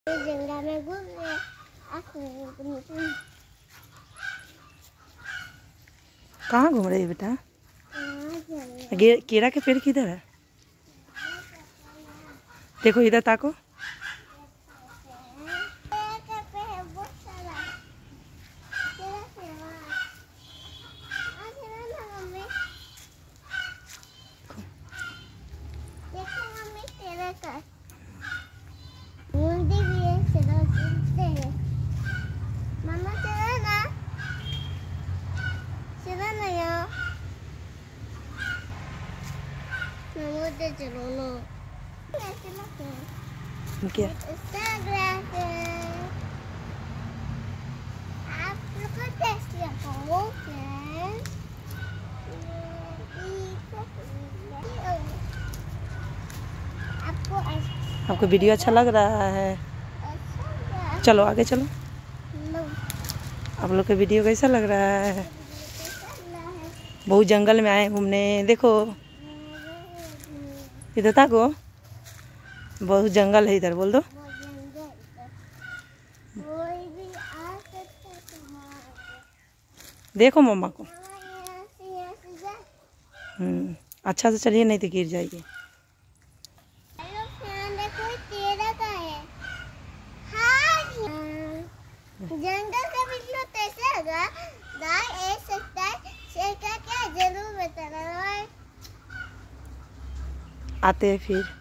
जंगल में घूम रहे। कहाँ घूम रही है बेटा? केरा के पेड़ किधर है? देखो इधर ताको। मामा चला ना, चला ना यार, मामा उधर चलो ना, क्या? आप लोग को टेस्ट लगाओ आपको वीडियो अच्छा लग रहा है? चलो आगे चलो। आप लोग का वीडियो कैसा लग रहा है? बहुत जंगल में आए घूमने। देखो इधर ताको, बहुत जंगल है इधर। बोल दो। देखो मम्मा को। अच्छा से चलिए नहीं तो गिर जाइए। जंगल का वीडियो कैसे लगा? लाइक सब्सक्राइब शेयर करके जरूर बताना। आते हैं फिर।